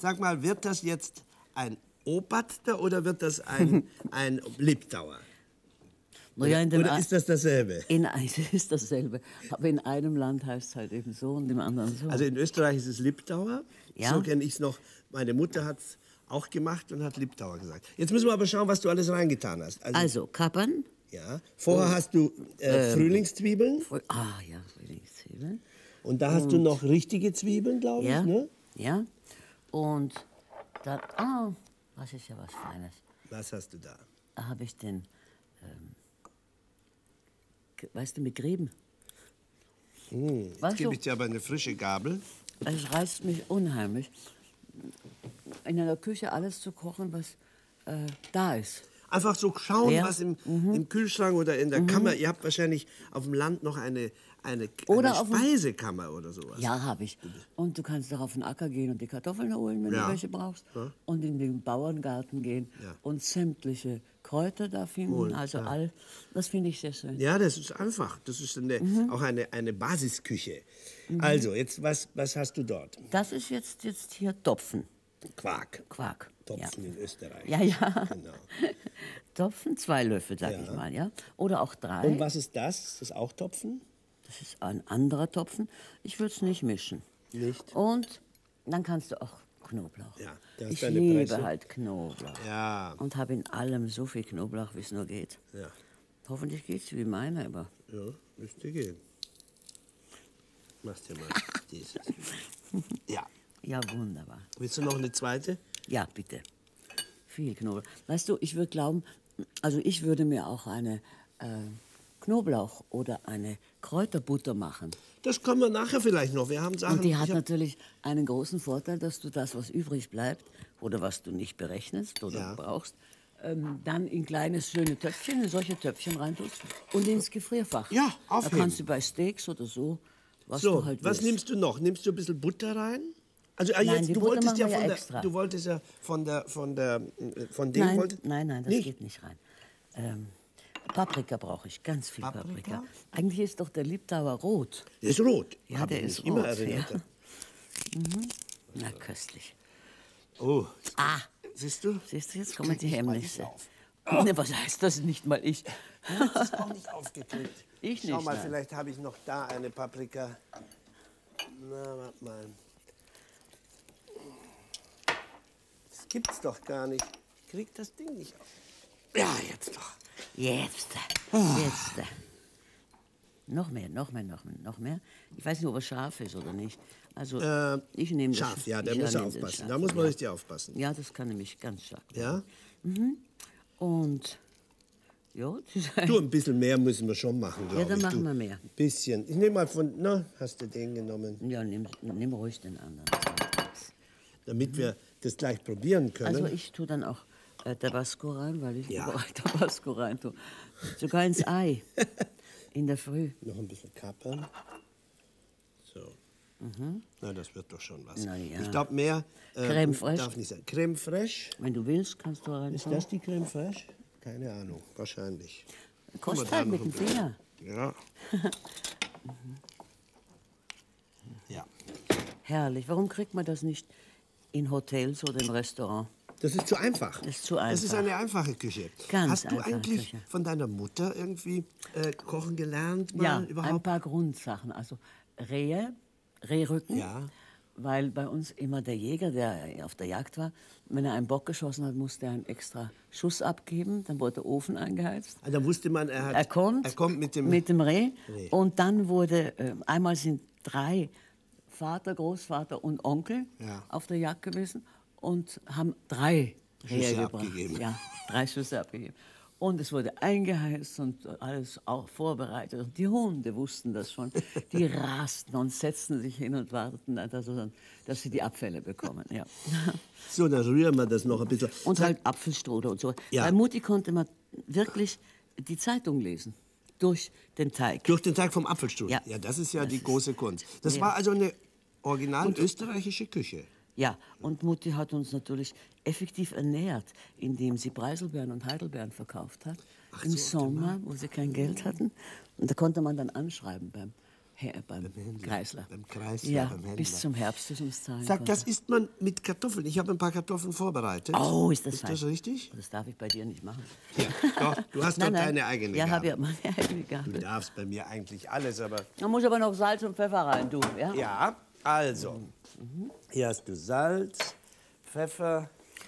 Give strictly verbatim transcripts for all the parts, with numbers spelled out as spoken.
Sag mal, wird das jetzt ein Obachter oder wird das ein, ein Liptauer? Naja, in dem oder ist das dasselbe? In, es ist dasselbe. Aber in einem Land heißt es halt eben so und im anderen so. Also in Österreich ist es Liptauer. Ja. So kenne ich es noch. Meine Mutter hat es auch gemacht und hat Liptauer gesagt. Jetzt müssen wir aber schauen, was du alles reingetan hast. Also, also Kapern. Ja. Vorher und, hast du äh, ähm, Frühlingszwiebeln. Früh, ah ja, Frühlingszwiebeln. Und da hast und, du noch richtige Zwiebeln, glaube ja, ich, ne? Ja. Und dann, ah, was ist ja was Feines. Was hast du da? Da habe ich den, ähm, weißt du, mit Grieben. Hm, jetzt Weißt gebe du- ich dir aber eine frische Gabel. Es reizt mich unheimlich, in einer Küche alles zu kochen, was äh, da ist. Einfach so schauen, Ja. was im, im Kühlschrank oder in der Kammer. Ihr habt wahrscheinlich auf dem Land noch eine, eine, Oder eine auf dem- Speisekammer oder sowas. Ja, habe ich. Und du kannst auch auf den Acker gehen und die Kartoffeln holen, wenn Ja. du welche brauchst. Ja. Und in den Bauerngarten gehen Ja. und sämtliche Kräuter da finden. Holen, also ja. all, das finde ich sehr schön. Ja, das ist einfach. Das ist eine, auch eine, eine Basisküche. Also, jetzt, was, was hast du dort? Das ist jetzt, jetzt hier Topfen. Quark. Quark. Topfen in Österreich. Ja, ja. Genau. Topfen, zwei Löffel, sag Ja. ich mal, ja. Oder auch drei. Und was ist das? Ist das auch Topfen? Das ist ein anderer Topfen. Ich würde es nicht mischen. Nicht? Und dann kannst du auch Knoblauch. Ja, da hast ich du eine liebe Presse. halt Knoblauch. Ja. Und habe in allem so viel Knoblauch, wie es nur geht. Ja. Hoffentlich geht es wie meine, aber Ja, müsste gehen. Machst ja mal dieses. Ja. ja, wunderbar. Willst du noch eine zweite? Ja, bitte. Viel Knoblauch. Weißt du, ich würde glauben, also ich würde mir auch eine äh, Knoblauch oder eine Kräuterbutter machen. Das kommen wir nachher vielleicht noch. Wir haben Sachen. Und die hat ich hab- natürlich einen großen Vorteil, dass du das, was übrig bleibt oder was du nicht berechnest oder Ja. brauchst, ähm, dann in kleines, schöne Töpfchen, in solche Töpfchen reintust und ins Gefrierfach. Ja, Da aufheben. kannst du bei Steaks oder so, was So, du halt was willst. nimmst du noch? Nimmst du ein bisschen Butter rein? Also äh, Nein, jetzt, die du Butter wolltest machen ja wir ja von der, extra. du wolltest ja von der, von der, äh, von dem Nein, wolltest, nein, nein, das nicht? geht nicht rein. Ähm, Paprika brauche ich, ganz viel Paprika. Paprika? Eigentlich ist doch der Liebtauer rot. Der ist rot. Ja, Hab der ich ist mich immer rot, erinnert. ja. Na, köstlich. Oh, Ah, siehst du? siehst du, jetzt kommen die Krieg ich mal Hemmnisse. nicht auf. Ne, was heißt das? Nicht mal ich. Das ist auch nicht aufgekriegt. Ich Schau nicht, mal, nein. vielleicht habe ich noch da eine Paprika. Na, warte mal. Das gibt's doch gar nicht. Ich krieg das Ding nicht auf. Ja, jetzt doch. Jetzt, jetzt. Noch mehr, noch mehr, noch mehr, noch mehr. Ich weiß nicht, ob er scharf ist oder nicht. Also, Äh, ich nehme das. Scharf, ja, da ich muss er nehme den aufpassen. scharf, Da muss man ja. richtig aufpassen. Ja, das kann nämlich ganz stark Ja? werden. Und, ja, das ist Du, ein bisschen mehr müssen wir schon machen, glaube Ja, dann ich. machen du, wir mehr. Ein bisschen. Ich nehme mal von, na, hast du den genommen? Ja, nimm, nimm ruhig den anderen. Damit wir das gleich probieren können. Also ich tue dann auch äh, Tabasco rein, weil ich Ja. überall Tabasco rein tue. Sogar ins Ei. In der Früh. Noch ein bisschen Kapern. So. Na, das wird doch schon was. Mhm. Na ja. Ich glaube, mehr äh, Crème fraîche. darf nicht sein. Crème fraîche? Wenn du willst, kannst du rein. Ist das die Crème fraîche? Keine Ahnung, wahrscheinlich. Kostet da halt noch mit ein dem bisschen. Finger. Ja. Ja. Herrlich. Warum kriegt man das nicht in Hotels oder im Restaurant? Das ist zu einfach. Das ist zu Das ist einfach. eine einfache Küche. Ganz Hast du einfache eigentlich Küche. von deiner Mutter irgendwie äh, kochen gelernt? Mal Ja, ein überhaupt? paar Grundsachen. Also Rehe, Rehrücken. Ja. Weil bei uns immer der Jäger, der auf der Jagd war, wenn er einen Bock geschossen hat, musste er einen extra Schuss abgeben. Dann wurde der Ofen angeheizt. Ah, da wusste man, er, hat, Er kommt, er kommt mit dem... mit dem Reh. Reh. Und dann wurde, äh, einmal sind drei Vater, Großvater und Onkel Ja. auf der Jagd gewesen und haben drei Rehe Schüsse gebracht. abgegeben. Ja, drei Schüsse abgegeben. Und es wurde eingeheizt und alles auch vorbereitet. Und die Hunde wussten das schon. Die rasten und setzten sich hin und warteten, dass, dass sie die Abfälle bekommen. Ja. So, dann rühren wir das noch ein bisschen. Und Sag- halt Apfelstrudel und so. Ja. Bei Mutti konnte man wirklich die Zeitung lesen. Durch den Teig. Durch den Teig vom Apfelstrudel. Ja. Ja, das ist ja Das die ist- große Kunst. Das Ja. war also eine original österreichische Küche. Ja, und Mutti hat uns natürlich effektiv ernährt, indem sie Preiselbeeren und Heidelbeeren verkauft hat. Ach Im so, Sommer, wo sie kein Geld hatten. Und da konnte man dann anschreiben beim Her beim, Beim Händler. Kreisler. Beim Kreisler, ja, beim Händler. bis zum Herbst, bis ums Zahlen Sag, konnte. das isst man mit Kartoffeln. Ich habe ein paar Kartoffeln vorbereitet. Oh, ist das Ist fein. das richtig? Das darf ich bei dir nicht machen. Ja, doch, du hast doch Nein, nein. deine eigene Ja, habe Gabe. ja meine eigene Du Gabe. darfst bei mir eigentlich alles, aber... Da muss aber noch Salz und Pfeffer rein, du. Ja? Ja, also, hier hast du Salz, Pfeffer.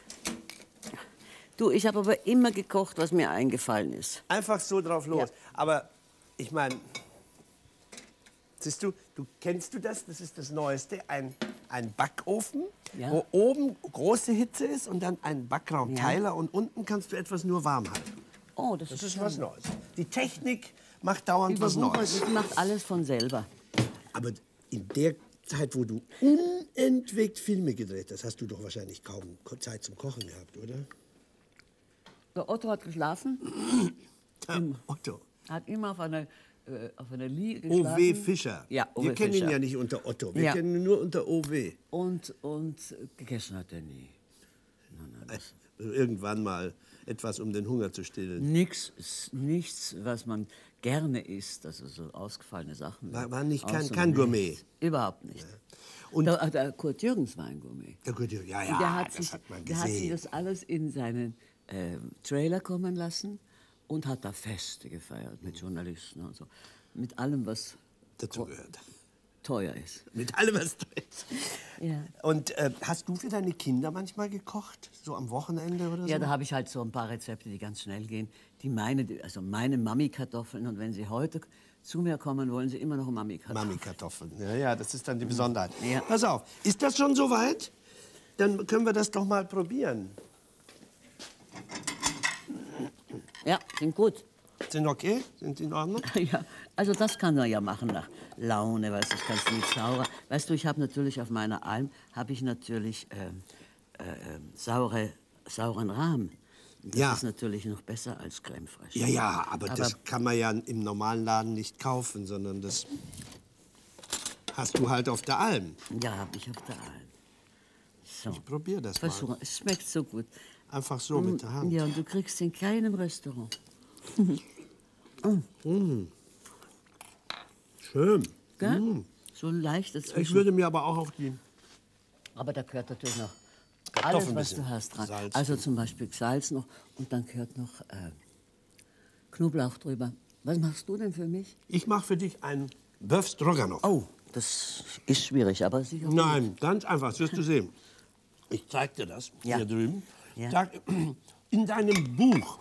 Du, ich habe aber immer gekocht, was mir eingefallen ist. Einfach so drauf los. Ja. Aber ich meine, siehst du, du kennst du das? Das ist das Neueste. Ein, ein Backofen, Ja. wo oben große Hitze ist und dann ein Backraumteiler Ja. und unten kannst du etwas nur warm halten. Oh, das, Das ist ist was Neues. Die Technik macht dauernd was Überwuchert, Neues. das macht alles von selber. Aber in der Zeit, wo du unentwegt Filme gedreht hast, hast du doch wahrscheinlich kaum Zeit zum Kochen gehabt, oder? Der Otto hat geschlafen, Ja, Otto. hat immer auf einer, äh, auf einer Liege O geschlafen. W. Fischer. Ja, O W. Wir kennen Fischer. ihn ja nicht unter Otto. Wir Ja. kennen ihn nur unter O W. Und, und gegessen hat er nie. Irgendwann mal etwas, um den Hunger zu stillen. Nix, nichts, was man gerne isst, also so ausgefallene Sachen. War- war nicht kein- Außer kein nichts. Gourmet. Überhaupt nicht. Und- der, der Kurt Jürgens war ein Gourmet. Ja, gut, ja, ja, Und der hat das sich, hat man der hat sich gesehen. das alles in seinen ähm, Trailer kommen lassen und hat da Feste gefeiert mit Journalisten und so. Mit allem, was Dazu gehört. teuer ist. Mit allem, was drin ist. Ja. Und äh, hast du für deine Kinder manchmal gekocht? So am Wochenende oder so? Ja, da habe ich halt so ein paar Rezepte, die ganz schnell gehen. Die meine, die- also meine Mami-Kartoffeln. Und wenn Sie heute zu mir kommen, wollen Sie immer noch Mami-Kartoffeln. Mami-Kartoffeln. Ja, ja, das ist dann die Besonderheit. Ja. Pass auf, ist das schon soweit? Dann können wir das doch mal probieren. Ja, sind gut. Sind okay? Sind in Ordnung? Ja, also das kann man ja machen nach Laune, weißt du, das kannst du nicht saurer. Weißt du, ich habe natürlich auf meiner Alm, habe ich natürlich ähm, äh, äh, saure, sauren Rahm. Das Ja. ist natürlich noch besser als Crème fraiche. Ja, ja, aber, das kann man ja im normalen Laden nicht kaufen, sondern das hast du halt auf der Alm. Ja, habe ich auf der Alm. So. Ich probier das mal. Versuche, es schmeckt so gut. Einfach so mit der Hand. Ja, und du kriegst in keinem Restaurant. Schön. Gell? So leicht Ich dazwischen. würde mir aber auch auf die... Aber da gehört natürlich noch Kartoffeln alles, ein was bisschen du hast, dran. Salz. Also zum Beispiel Salz noch und dann gehört noch äh, Knoblauch drüber. Was machst du denn für mich? Ich mache für dich einen Bœuf Stroganoff. Oh, das ist schwierig, aber sicher. gut. Nein, ganz einfach, das wirst du sehen. Ich zeig dir das Ja. hier drüben. Ja. Sag, in deinem Buch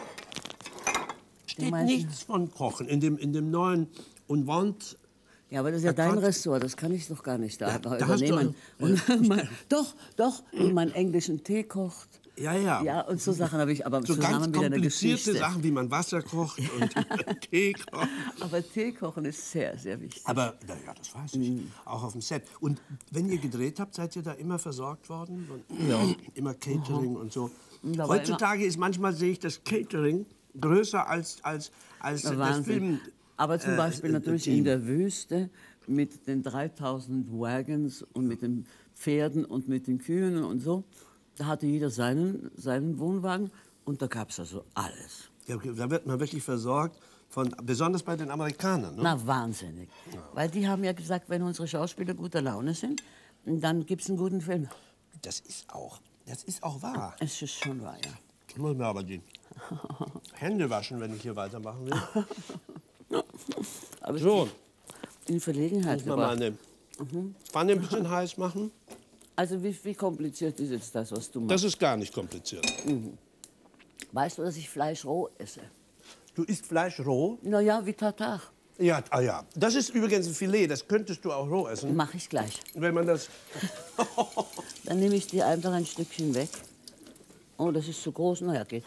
steht meinst du? nichts von Kochen. In dem, in dem neuen und Wand. Ja, aber das ist ja Da dein kann- Ressort, das kann ich doch gar nicht da, Ja, da da hast du- übernehmen. Und mein, doch, doch, wie man englischen Tee kocht. Ja, ja. Ja, und so Sachen habe ich aber So ganz zusammen mit einer komplizierte Geschichte. Sachen, wie man Wasser kocht und Tee kocht. Aber Tee kochen ist sehr, sehr wichtig. Aber, na ja, das weiß ich. Auch auf dem Set. Und wenn ihr gedreht habt, seid ihr da immer versorgt worden? Und Ja. Immer Catering und so. Da war Heutzutage ist manchmal, sehe ich, das Catering größer als, als, als das Wahnsinn. Film. Aber zum äh, Beispiel äh, natürlich Team. in der Wüste mit den dreitausend Wagons und mit den Pferden und mit den Kühen und so. Da hatte jeder seinen, seinen Wohnwagen und da gab es also alles. Ja, da wird man wirklich versorgt, von, besonders bei den Amerikanern. Ne? Na, wahnsinnig. Weil die haben ja gesagt, wenn unsere Schauspieler guter Laune sind, dann gibt es einen guten Film. Das ist auch, das ist auch wahr. Es ist schon wahr, ja. Ich muss mir aber die Hände waschen, wenn ich hier weitermachen will. Aber So, in Verlegenheit muss man mal gebracht. eine Pfanne ein bisschen heiß machen. Also wie, wie kompliziert ist jetzt das, was du machst? Das ist gar nicht kompliziert. Weißt du, dass ich Fleisch roh esse? Du isst Fleisch roh? Na ja, wie Tatar. Ja, ah ja. Das ist übrigens ein Filet, das könntest du auch roh essen. Mache ich gleich. Wenn man das... Dann nehme ich dir einfach ein Stückchen weg. Oh, das ist zu groß. Na ja, geht.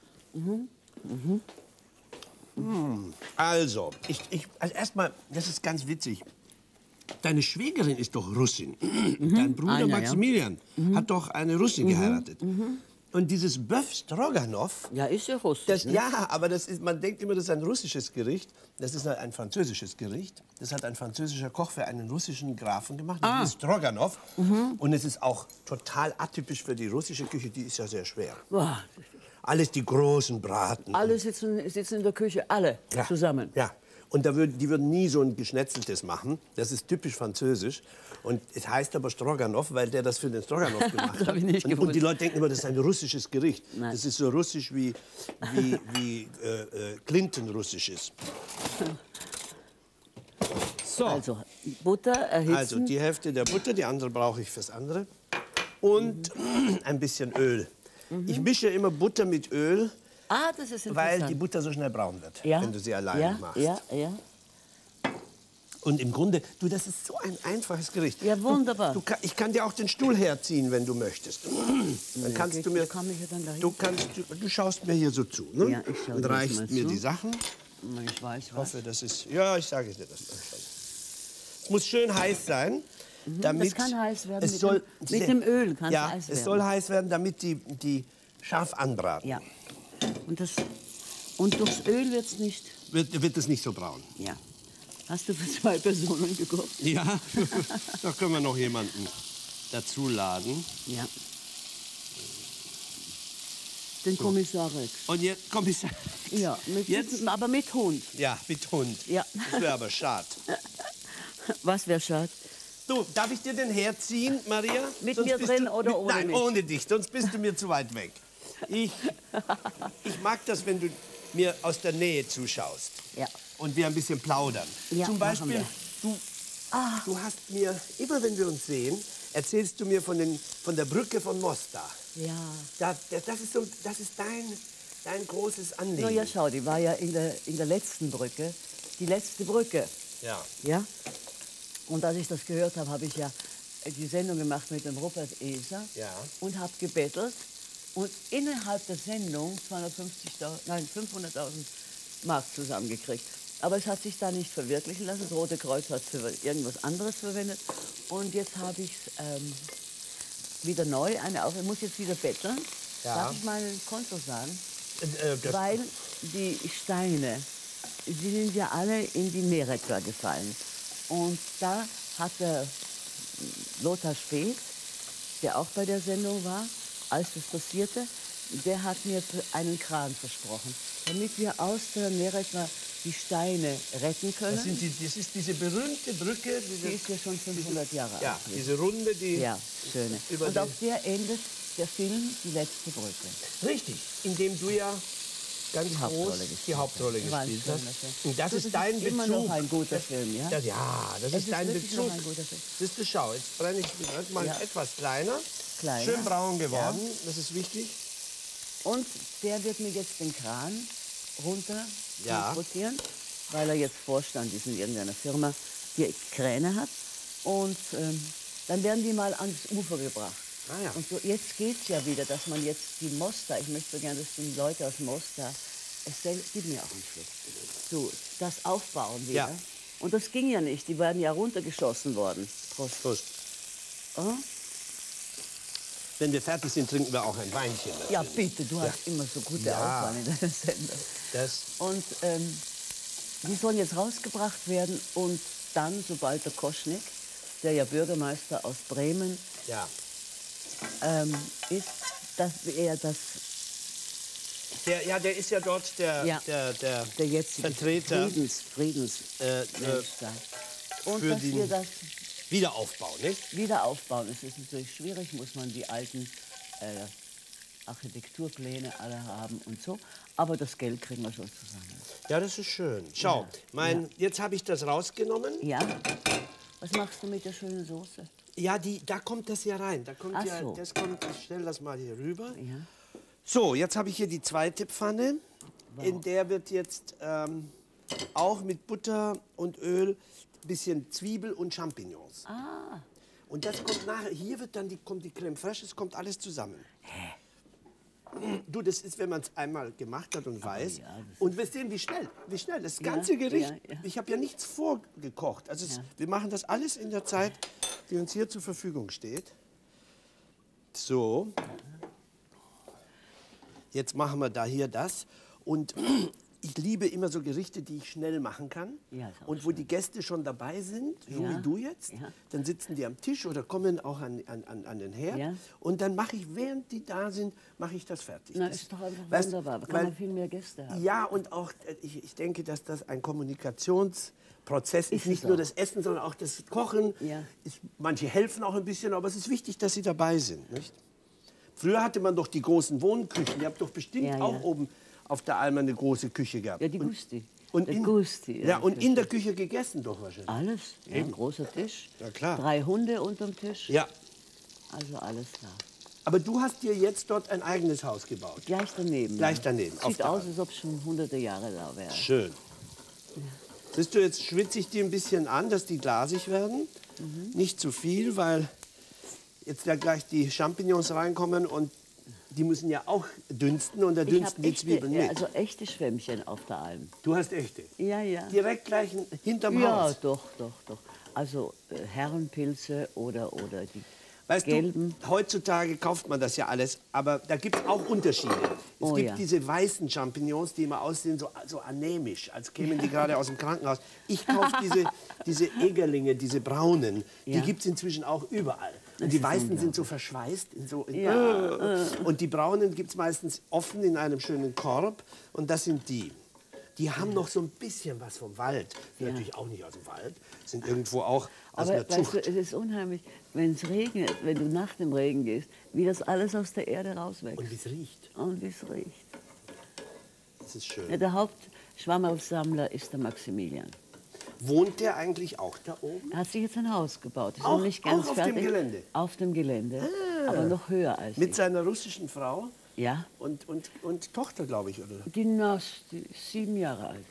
Also, ich, ich, also erstmal, das ist ganz witzig. Deine Schwägerin ist doch Russin. Dein Bruder Einer, ja. Maximilian hat doch eine Russin geheiratet. Und dieses Bœuf Stroganoff, Ja, ist ja russisch. das, ne? ja, aber das ist, man denkt immer, das ist ein russisches Gericht. Das ist ein französisches Gericht. Das hat ein französischer Koch für einen russischen Grafen gemacht. Das Ah. ist Stroganoff. Und es ist auch total atypisch für die russische Küche. Die ist ja sehr schwer. Boah, Alles die großen Braten. alle sitzen, sitzen in der Küche, alle Ja. zusammen. Ja. Und da würden, die würden nie so ein Geschnetzeltes machen. Das ist typisch französisch. Und es heißt aber Stroganoff, weil der das für den Stroganoff gemacht Das hab ich nicht hat. Und, gewusst. und die Leute denken immer, das ist ein russisches Gericht. Nein. Das ist so russisch wie, wie, wie äh, äh, Clinton russisch ist. So. Also Butter erhitzen. Also die Hälfte der Butter, die andere brauche ich fürs andere. Und mhm. ein bisschen Öl. Mhm. Ich mische immer Butter mit Öl, ah, das ist weil die Butter so schnell braun wird, ja? wenn du sie alleine ja, machst. Ja, ja. Und im Grunde, du, das ist so ein einfaches Gericht. Ja, wunderbar. Du, du, ich kann dir auch den Stuhl herziehen, wenn du möchtest. Dann kannst geht, du mir, kann mich ja dann dahin du, kannst, du, du schaust mir hier so zu, ne? Ja, ich schau und dir reichst mal mir zu. die Sachen. Ich weiß Ich was. hoffe, das ist, ja, ich sage dir das dann schon. Es muss schön heiß sein, damit das kann heiß werden es mit, soll, dem, mit dem Öl. Kann ja, heiß es werden. soll heiß werden, damit die, die scharf anbraten. Ja. Und, das, und durchs Öl wird es nicht. Wird, wird es nicht so braun. Ja. Hast du für zwei Personen gekocht? Ja, da können wir noch jemanden dazu laden. Ja. Den So. Kommissar Rex. Und jetzt, Kommissar. Ja, mit, Jetzt? aber mit Hund. Ja, mit Hund. Ja. Das wäre aber schade. Was wäre schade? Du, darf ich dir den herziehen, Maria? Mit Sonst mir bist drin du, oder mit, ohne Nein, mich? ohne dich, sonst bist du mir zu weit weg. Ich, ich mag das, wenn du mir aus der Nähe zuschaust. Ja. Und wir ein bisschen plaudern. Ja, Zum machen Beispiel, wir. du, Ah. du hast mir, immer wenn wir uns sehen, erzählst du mir von, den, von der Brücke von Mostar. Ja. Da, das, das ist, so, das ist dein, dein großes Anliegen. Na ja, schau, die war ja in der, in der letzten Brücke. Die letzte Brücke. Ja. Ja? Und als ich das gehört habe, habe ich ja die Sendung gemacht mit dem Rupert Eser Ja. und habe gebettelt. Und innerhalb der Sendung zweihundertfünfzigtausend, nein, fünfhunderttausend Mark zusammengekriegt. Aber es hat sich da nicht verwirklichen lassen. Das Rote Kreuz hat es für irgendwas anderes verwendet. Und jetzt habe ich ähm, wieder neu eine auf. Ich muss jetzt wieder betteln. Ja. Darf ich mein Konto sagen? Äh, das, Weil die Steine, sie sind ja alle in die Meretwa gefallen. Und da hat der Lothar Späth, der auch bei der Sendung war, als das passierte, der hat mir einen Kran versprochen, damit wir aus der Meretwa die Steine retten können. das, sind die, das ist diese berühmte Brücke. Diese, Die ist ja schon fünfhundert Jahre alt. ja, diese Runde, die... Ja, schöne. über Und den- auf der endet der Film Die letzte Brücke. Richtig, in dem du ja ganz Die groß Hauptrolle die gespielt Hauptrolle War ein gespielt schöner hast. Film. Und das Du, ist dein Bezug. immer noch ein guter Film, ja? Das, ja, das Es ist ist dein wirklich Bezug. noch ein guter Film. Siehst du, schau, jetzt brenne ich wird mal Ja. etwas kleiner. Kleiner. Schön braun geworden, das ist wichtig. Und der wird mir jetzt den Kran runter Ja. transportieren, weil er jetzt Vorstand ist in irgendeiner Firma, die Kräne hat. Und ähm, dann werden die mal ans Ufer gebracht. Ah, ja. Und so, jetzt geht es ja wieder, dass man jetzt die Mostar, ich möchte so gerne, dass die Leute aus Mostar, es sel- gib mir auch einen Schluck, so, das aufbauen wieder. Ja. Und das ging ja nicht, die werden ja runtergeschossen worden. Prost. Prost. Oh? Wenn wir fertig sind, trinken wir auch ein Weinchen. natürlich. Ja, bitte, du hast immer so gute Ja. Auswahl in deiner Sendung. Das, Und ähm, die sollen jetzt rausgebracht werden und dann, sobald der Koschnick, der ja Bürgermeister aus Bremen ja. ähm, ist, dass er das, Der, ja, der ist ja dort der, Ja. der, der, der jetzige Vertreter Friedens, Friedens äh, äh, Mensch sei. Und für dass den- wir das Wiederaufbau, nicht? wieder aufbauen. Es ist natürlich schwierig, muss man die alten äh, Architekturpläne alle haben und so. Aber das Geld kriegen wir schon zusammen. Ja, das ist schön. Schau, Ja. mein, jetzt habe ich das rausgenommen. Ja? Was machst du mit der schönen Soße? Ja, die, da kommt das ja rein. Da kommt Ach ja, so. das kommt, ich stelle das mal hier rüber. Ja. So, jetzt habe ich hier die zweite Pfanne. In der wird jetzt ähm, auch mit Butter und Öl ein bisschen Zwiebel und Champignons. Ah, Und das kommt nachher, hier wird dann die, kommt die Creme fraiche, es kommt alles zusammen. Du, das ist, wenn man es einmal gemacht hat und weiß. ja, das und wir sehen, wie schnell, wie schnell. Das Ja, ganze Gericht, ja, ja. ich habe ja nichts vorgekocht. Also es, Ja. wir machen das alles in der Zeit, die uns hier zur Verfügung steht. So. Jetzt machen wir da hier das. Und ich liebe immer so Gerichte, die ich schnell machen kann. Ja, ist auch und wo schön. die Gäste schon dabei sind, so Ja, wie du jetzt. ja. Dann sitzen die am Tisch oder kommen auch an, an, an an den Herd. Ja. Und dann mache ich, während die da sind, mache ich das fertig. Na, das, ist doch einfach weißt, wunderbar. Da kann weil- man viel mehr Gäste haben. Ja, und auch, äh, ich, ich denke, dass das ein Kommunikationsprozess ist. Ist es Nicht nur auch. das Essen, sondern auch das Kochen. Ja. Ist, manche helfen auch ein bisschen, aber es ist wichtig, dass sie dabei sind. Nicht? Früher hatte man doch die großen Wohnküchen. Ihr habt doch bestimmt Ja, ja. auch oben auf der Alm eine große Küche gehabt. Ja, die Und- Gusti. Und Der in, Gusti. ja, und in der richtig. Küche gegessen doch wahrscheinlich. Alles. Ja, ein großer Tisch. Ja, klar. Drei Hunde unterm Tisch. Ja, Also alles da. aber du hast dir jetzt dort ein eigenes Haus gebaut. Gleich daneben. Gleich ja. daneben, auf Sieht der aus, Alm. als ob es schon hunderte Jahre da wäre. Schön. Siehst du, jetzt schwitze ich die ein bisschen an, dass die glasig werden. Mhm. Nicht zu viel, weil jetzt da gleich die Champignons reinkommen und die müssen ja auch dünsten und da Ich dünsten habe die echte, Zwiebeln äh, mit. also echte Schwämmchen auf der Alm. Du hast echte. Ja, ja. Direkt gleich hinterm Ja, Haus. doch, doch, doch. Also äh, Herrenpilze oder, oder die Weißt gelben. du, heutzutage kauft man das ja alles, aber da gibt es auch Unterschiede. Es Oh gibt ja. diese weißen Champignons, die immer aussehen so, so anämisch, als kämen die gerade aus dem Krankenhaus. Ich kaufe diese, diese Egerlinge, diese braunen, die Ja. gibt es inzwischen auch überall. Und Das die ist weißen sind so verschweißt. In so, in Ja, Und die braunen gibt es meistens offen in einem schönen Korb. Und das sind die. Die haben noch so ein bisschen was vom Wald. Sind natürlich auch nicht aus dem Wald, sind irgendwo auch aus Aber einer weißt Zucht. du, es ist unheimlich, wenn es regnet, wenn du nach dem Regen gehst, wie das alles aus der Erde rauswächst. Und wie es riecht. Und wie es riecht. Das ist schön. Ja, der Hauptschwammerlsammler ist der Maximilian. Wohnt der eigentlich auch da oben? Er hat sich jetzt ein Haus gebaut. Ist Auch- noch nicht ganz auch auf dem fertig. Gelände? Auf dem Gelände, aber noch höher als Mit ich. seiner russischen Frau Ja, und, und, und Tochter, glaube ich, oder? die Nas, die ist sieben Jahre alt.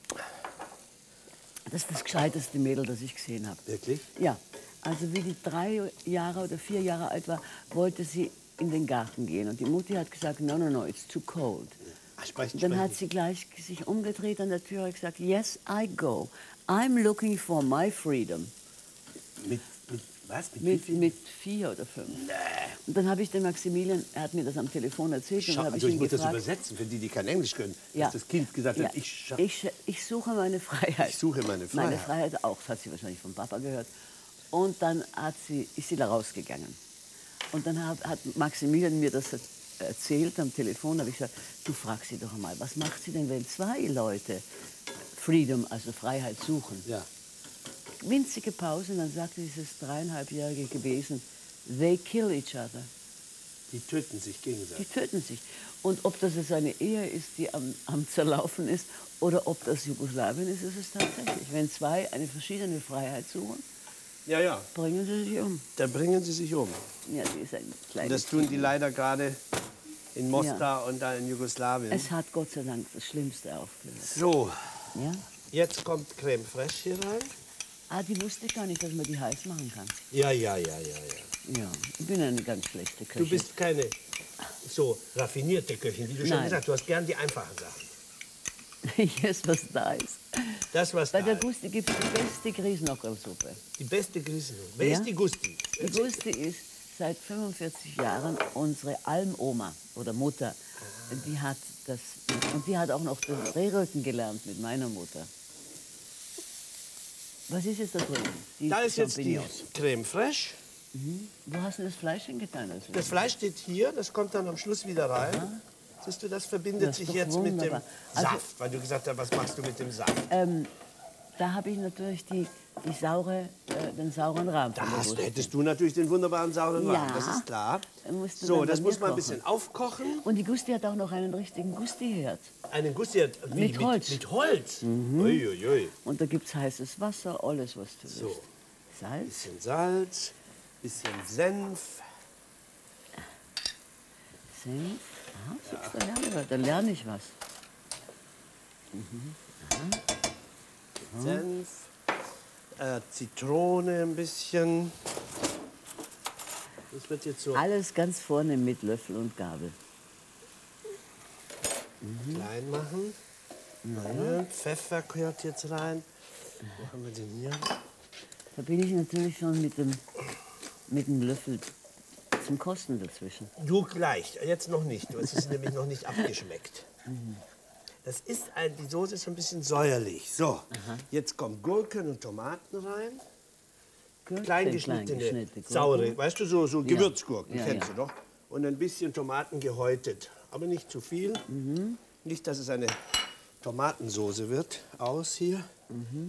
Das ist das gescheiteste Mädel, das ich gesehen habe. Wirklich? Ja, also wie die drei Jahre oder vier Jahre alt war, wollte sie in den Garten gehen. Und die Mutti hat gesagt, no, no, no, it's too cold. Ach, sprechen, Dann sprechen. hat sie gleich sich umgedreht an der Tür und gesagt, yes, I go. I'm looking for my freedom. Mit, mit, was? Mit, wie Mit, viel? mit vier oder fünf. Und dann habe ich den Maximilian, er hat mir das am Telefon erzählt, und Schau, dann habe ich also ich ihn muss das gefragt. übersetzen, für die, die kein Englisch können. Ja. Dass das Kind gesagt Ja, hat, ich, scha- ich, ich suche meine Freiheit. Ich suche meine Meine Freiheit. Freiheit auch, das hat sie wahrscheinlich vom Papa gehört. Und dann hat sie, ist sie da rausgegangen. Und dann hat, hat Maximilian mir das erzählt am Telefon. Da habe ich gesagt, du fragst sie doch einmal, was macht sie denn, wenn zwei Leute Freedom, also Freiheit, suchen? Ja. Winzige Pause, und dann sagte dieses dreieinhalbjährige Gewesen, they kill each other. Die töten sich Die gegenseitig. töten sich. Und ob das jetzt eine Ehe ist, die am, am Zerlaufen ist, oder ob das Jugoslawien ist, ist es tatsächlich. Wenn zwei eine verschiedene Freiheit suchen, Ja, ja. bringen sie sich um. Da bringen sie sich um. Ja, die ist ein Und kleines das tun die Kind. leider gerade in Mostar und da in Jugoslawien. Es hat Gott sei Dank das Schlimmste aufgehört. So, Ja? jetzt kommt Creme Fraiche hier rein. Ah, die wusste ich gar nicht, dass man die heiß machen kann. Ja, ja, ja, ja, ja. Ja, ich bin eine ganz schlechte Köchin. Du bist keine so raffinierte Köchin, wie du schon Nein. gesagt hast. Du hast gern die einfachen Sachen. Ich esse, was da ist. Das, was Bei da der ist. Gusti gibt es die beste Grießnockerlsuppe. Die beste Grießenung. Wer Ja? ist die Gusti? Die Gusti ist seit fünfundvierzig Jahren unsere Almoma oder Mutter. Die hat das, und die hat auch noch das Rehrücken gelernt mit meiner Mutter. Was ist jetzt da drin? Die Da ist jetzt die Champignons. Creme Fraiche. Wo hast du das Fleisch hingetan? Also? Das Fleisch steht hier, das kommt dann am Schluss wieder rein. Siehst du, das verbindet Das ist sich doch jetzt mit dem wunderbar. Also- Saft, weil du gesagt hast, was machst du mit dem Saft? Ähm, da habe ich natürlich die, die saure, äh, den sauren Rahm Da von der hast, Gusti. hättest du natürlich den wunderbaren sauren Wein, Ja. das ist klar. Dann musst du So, dann das bei muss mir man ein kochen. bisschen aufkochen. Und die Gusti hat auch noch einen richtigen Gusti-Herd. Einen Gusti hat- wie, Mit Holz. Mit, mit Holz. Ui, ui, ui. Und da gibt es heißes Wasser, alles, was du So. willst. Salz, Bisschen Salz, bisschen Senf. Senf. Ah, siehst du, da lerne ich was. Da lerne ich was. Senf, äh, Zitrone ein bisschen. Das wird jetzt so Alles ganz vorne mit Löffel und Gabel. klein machen. Ja, Pfeffer gehört jetzt rein. Wo haben wir den hier? Da bin ich natürlich schon mit dem, mit dem Löffel zum Kosten dazwischen. Du gleich, jetzt noch nicht. Es ist nämlich noch nicht abgeschmeckt. Das ist ein, die Soße ist so ein bisschen säuerlich. So, aha. Jetzt kommen Gurken und Tomaten rein. Gurken, Klein geschnittene, klein saure, weißt du, so, so ja. Gewürzgurken, ja, kennst ja. du doch. Und ein bisschen Tomaten gehäutet, aber nicht zu viel. Mhm. Nicht, dass es eine Tomatensoße wird. Aus hier. Mhm.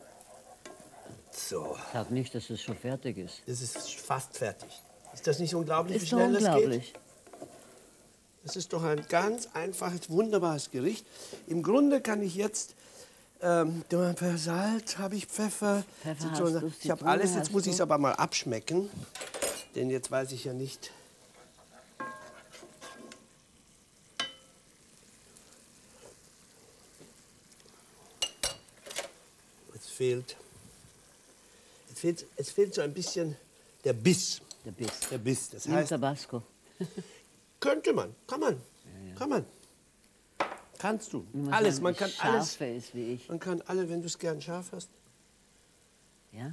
So. Sag nicht, dass es schon fertig ist. Es ist fast fertig. Ist das nicht unglaublich, ist wie schnell das unglaublich. geht? Das ist doch ein ganz einfaches, wunderbares Gericht. Im Grunde kann ich jetzt ähm, Salz, habe ich Pfeffer, Pfeffer Zitrone. hast du, Ich habe Zitrone alles. Jetzt hast muss du. ich es aber mal abschmecken, denn jetzt weiß ich ja nicht. Es fehlt, es fehlt, es fehlt so ein bisschen der Biss. Der Biss. Der Biss. Das Wie heißt, Tabasco. könnte man, kann man, Ja, ja. kann man. Kannst du. Nur Alles, sagen, man kann alles. Scharfe ist wie ich. Man kann alle, wenn du es gern scharf hast, Ja?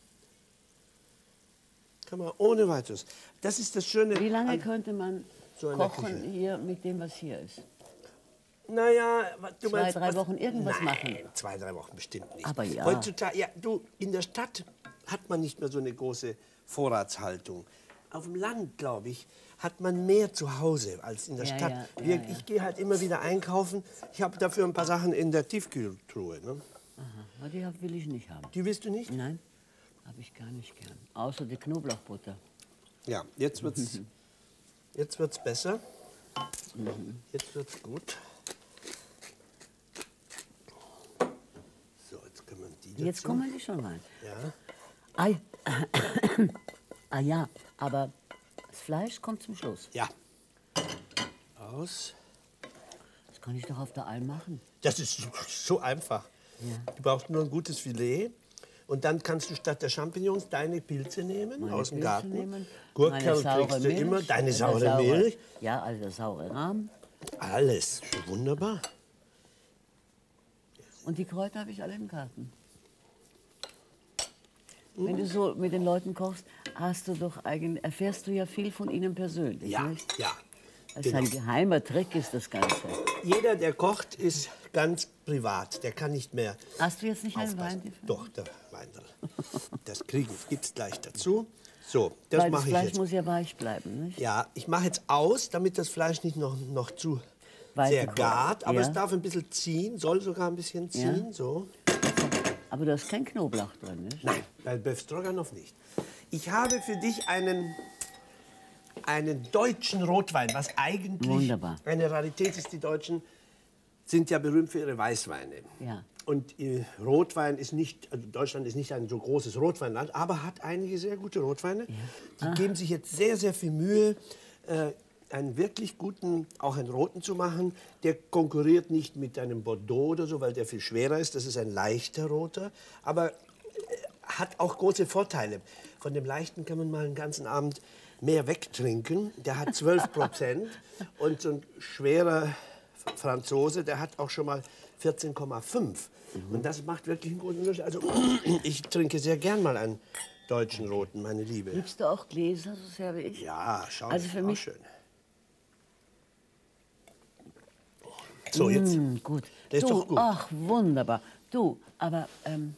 kann man ohne weiteres. Das ist das Schöne. Wie lange an könnte man so einer kochen Küche. hier mit dem, was hier ist? Naja, du Zwei, meinst, drei was- Wochen irgendwas Nein, machen? zwei, drei Wochen bestimmt nicht. Aber ja. Heutzutage, ja, du, in der Stadt hat man nicht mehr so eine große Vorratshaltung. Auf dem Land, glaube ich, hat man mehr zu Hause als in der Ja, Stadt. ja, Wir, ja, ja. Ich gehe halt immer wieder einkaufen. Ich habe dafür ein paar Sachen in der Tiefkühltruhe. Ne? Aha, die hab- will ich nicht haben. Die willst du nicht? Nein, habe ich gar nicht gern. Außer die Knoblauchbutter. Ja, jetzt wird's, jetzt wird's besser. Jetzt wird's gut. So, jetzt können wir die dazu. Jetzt kommen die schon rein. Ja. Ah, ah ja, aber das Fleisch kommt zum Schluss. Ja. Aus. Das kann ich doch auf der Alm machen. Das ist so- so einfach. Ja. Du brauchst nur ein gutes Filet. Und dann kannst du statt der Champignons deine Pilze nehmen Meine aus dem Pilze Garten. nehmen, Gurken meine saure kriegst du Milch, immer, deine meine saure Milch. Ja, also der saure Rahm. Alles. Wunderbar. Und die Kräuter habe ich alle im Garten. Mhm. Wenn du so mit den Leuten kochst, hast du doch eigentlich, erfährst du ja viel von ihnen persönlich. Ja, Nicht? ja. Das Genau. ist ein geheimer Trick, ist das Ganze. Jeder, der kocht, ist ganz privat. Der kann nicht mehr Hast du jetzt nicht einen aufpassen. Wein? Doch, der Weindel. Das kriegen gibt es gleich dazu. So, das Weil das mache ich Fleisch jetzt. muss ja weich bleiben, nicht? Ja, ich mache jetzt aus, damit das Fleisch nicht noch, noch zu Weiter sehr kocht. gart. Aber Ja. es darf ein bisschen ziehen, soll sogar ein bisschen ziehen. So. Aber da ist kein Knoblauch drin, nicht? Nein, bei Bœuf Stroganoff nicht. Ich habe für dich einen, einen deutschen Rotwein, was eigentlich Wunderbar. eine Rarität ist. Die Deutschen sind ja berühmt für ihre Weißweine. Ja. Und äh, Rotwein ist nicht, also Deutschland ist nicht ein so großes Rotweinland, aber hat einige sehr gute Rotweine. Die geben sich jetzt sehr, sehr viel Mühe, äh, einen wirklich guten, auch einen roten zu machen. Der konkurriert nicht mit einem Bordeaux oder so, weil der viel schwerer ist. Das ist ein leichter roter, aber äh, hat auch große Vorteile. Von dem leichten kann man mal einen ganzen Abend mehr wegtrinken. Der hat zwölf Prozent und so ein schwerer Franzose, der hat auch schon mal vierzehn Komma fünf. Und das macht wirklich einen großen Unterschied. Also ich trinke sehr gern mal einen deutschen Roten, meine Liebe. Liebst du auch Gläser, so sehr wie ich? Ja, schau, Also für auch mich- schön. So, jetzt. Mm, gut. Der ist du, doch gut. Ach, wunderbar. Du, aber ähm,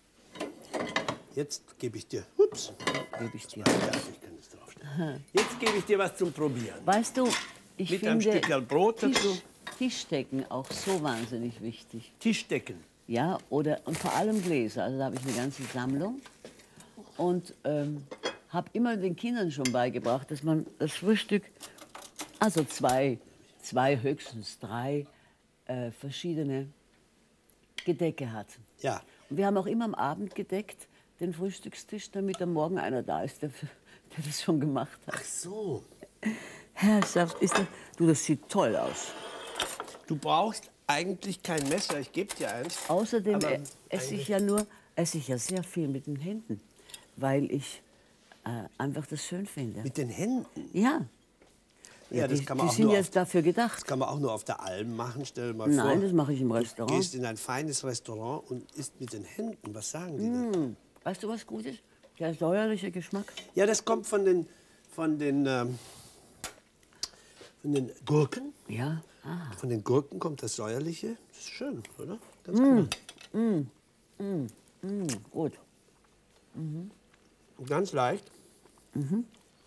Jetzt gebe ich dir. Ups. gebe ich dir. Ja, ich kann es draufstellen. Jetzt gebe ich dir was zum Probieren. Weißt du, ich Mit finde einem Stückchen Brot Tisch, dazu. Tischdecken auch so wahnsinnig wichtig. Tischdecken. Ja, oder und vor allem Gläser. Also da habe ich eine ganze Sammlung und ähm, habe immer den Kindern schon beigebracht, dass man das Frühstück, also zwei, zwei höchstens drei äh, verschiedene Gedecke hat. Ja. Und wir haben auch immer am Abend gedeckt den Frühstückstisch, damit am Morgen einer da ist, der, der das schon gemacht hat. Ach so. Herrschaft, ist das, du, das sieht toll aus. Du brauchst eigentlich kein Messer. Ich gebe dir eins. Außerdem Aber äh, esse ich ja nur, esse ich ja sehr viel mit den Händen, weil ich äh, einfach das schön finde. Mit den Händen. Ja. Ja, das die, kann man die auch sind nur jetzt auf, dafür gedacht. das kann man auch nur auf der Alm machen. Stell dir mal vor. Nein, das mache ich im Du Restaurant. gehst in ein feines Restaurant und isst mit den Händen. Was sagen die denn? Weißt du, was gut ist? Der säuerliche Geschmack. Ja, das kommt von den, von den, ähm, von von den Gurken. Ja. Ah. Von den Gurken kommt das Säuerliche. Das ist schön, oder? Ganz gut. Mm, mm, mm, gut. Und ganz leicht. Mhm.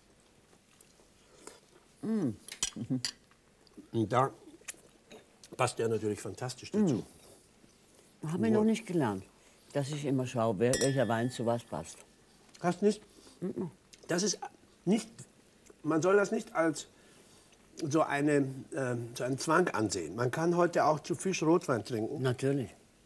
Mm. Und da passt der natürlich fantastisch dazu. Habe ich noch nicht gelernt, dass ich immer schaue, wer, welcher Wein zu was passt. Hast nicht? Das ist nicht, man soll das nicht als so, eine, äh, so einen Zwang ansehen. Man kann heute auch zu Fisch Rotwein trinken. Natürlich.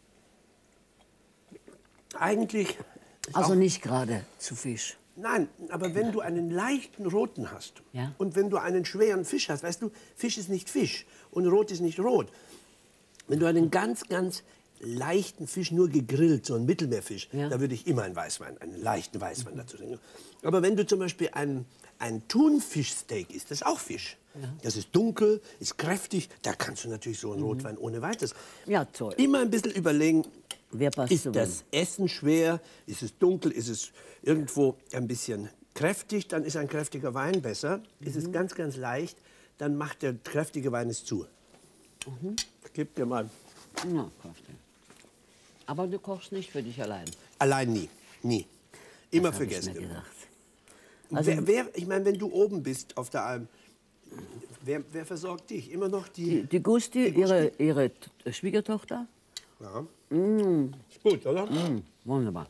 Eigentlich. Also auch, nicht gerade zu Fisch. Nein, aber wenn du einen leichten Roten hast Ja. und wenn du einen schweren Fisch hast, weißt du, Fisch ist nicht Fisch und Rot ist nicht Rot. Wenn du einen ganz, ganz leichten Fisch, nur gegrillt, so einen Mittelmeerfisch, Ja. da würde ich immer einen Weißwein, einen leichten Weißwein dazu trinken. Aber wenn du zum Beispiel ein, ein Thunfischsteak isst, das ist auch Fisch. Ja. Das ist dunkel, ist kräftig, da kannst du natürlich so einen Rotwein ohne weiteres. Ja, toll. Immer ein bisschen überlegen, Wer passt ist zu das Essen schwer, ist es dunkel, ist es irgendwo ein bisschen kräftig, dann ist ein kräftiger Wein besser. Ist es ganz, ganz leicht, dann macht der kräftige Wein es zu. Ich gebe dir mal. wem? Ja, kräftig. Aber du kochst nicht für dich allein. Allein nie, nie. Immer Das für hab ich Gäste. mir gedacht. Also, wer, wer, ich meine, wenn du oben bist auf der Alm, wer, wer versorgt dich? Immer noch die... Die, die Gusti, ihre, ihre T- Schwiegertochter? Ja. Ist gut, oder? Mm, wunderbar.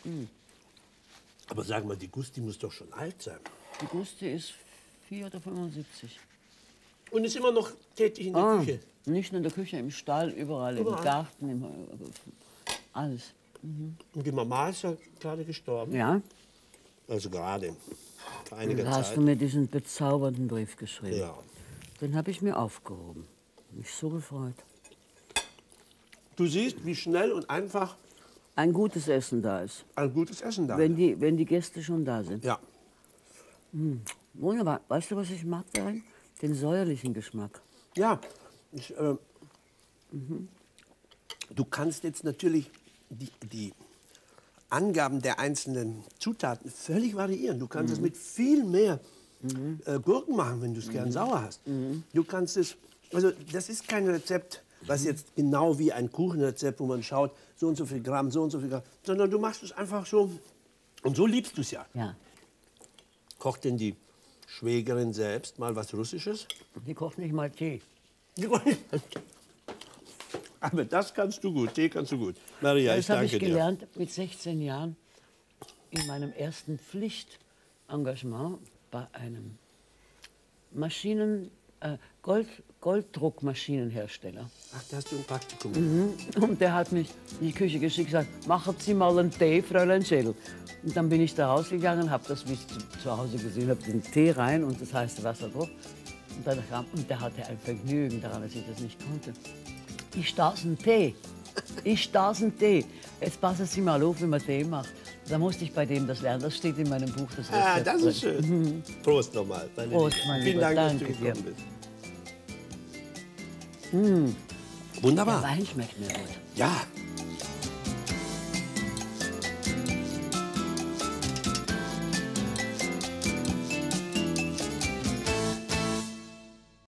Aber sag mal, die Gusti muss doch schon alt sein. Die Gusti ist vier oder fünfundsiebzig. Und ist immer noch tätig in der Ah, Küche. nicht nur in der Küche, im Stall, überall, Überall. im Garten, im, alles. Und die Mama ist ja gerade gestorben. Ja, Also gerade, vor einiger da hast Zeit. du mir diesen bezaubernden Brief geschrieben. Ja. Den habe ich mir aufgehoben. Mich so gefreut. Du siehst, wie schnell und einfach Ein gutes Essen da ist, ein gutes Essen da wenn ist. die, wenn die Gäste schon da sind. Ja. Wunderbar. Weißt du, was ich mag darin? Den säuerlichen Geschmack. Ja. Ich, äh, Du kannst jetzt natürlich die, die Angaben der einzelnen Zutaten völlig variieren. Du kannst es mit viel mehr äh, Gurken machen, wenn du es gern sauer hast. Du kannst es, also das ist kein Rezept, was jetzt genau wie ein Kuchenrezept, wo man schaut, so und so viel Gramm, so und so viel Gramm, sondern du machst es einfach so. Und so liebst du es ja. Ja. Kocht denn die Schwägerin selbst mal was Russisches? Die kocht nicht mal Tee. Aber das kannst du gut, Tee kannst du gut. Maria, ich Das habe danke ich dir. gelernt mit sechzehn Jahren in meinem ersten Pflichtengagement bei einem Maschinen, äh, Gold, Golddruckmaschinenhersteller. Ach, da hast du ein Praktikum. Und der hat mich in die Küche geschickt und gesagt, machen Sie mal einen Tee, Fräulein Schädel. Und dann bin ich da rausgegangen, habe das, wie ich zu, zu Hause gesehen habe, den Tee rein und das heiße Wasser drauf. Und, dann kam, und der hatte ein Vergnügen daran, dass ich das nicht konnte. Ich stase einen Tee. Ich stase einen Tee. Jetzt passen Sie mal auf, wie man Tee macht. Da musste ich bei dem das lernen. Das steht in meinem Buch. Das Ah, Rezept das ist drin. schön. Prost nochmal. meine Prost, Liebe. mein Vielen Lieber. Dank, Danke dass du dir. gekommen bist. Der Wunderbar. Wein schmeckt mir gut. Ja,